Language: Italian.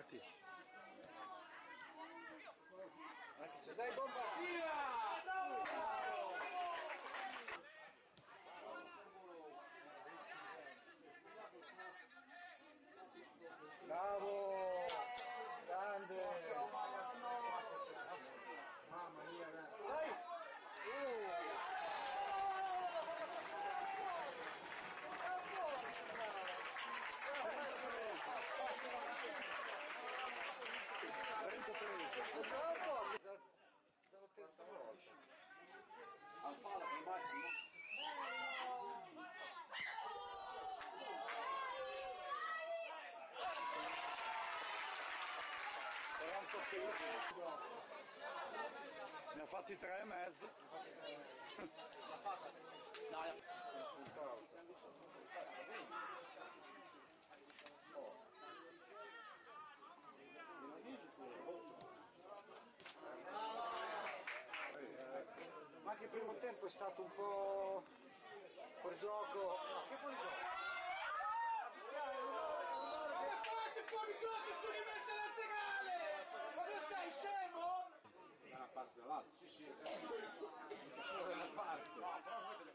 bombardati! Dai, bomba! Via! Bravo! Grande! Mamma mia, dai! La terza volta. Alfala con macchina. Era un po' finito. Ne ha fatti 3,5. L'ha fatta? No, l'ha fatta. Ma anche il primo tempo è stato un po' fuori gioco. No, che fuori gioco? Ma che fai fuori gioco su rimessa laterale? Ma che sei scemo? Da una parte dall'altra, sì, solo da una parte.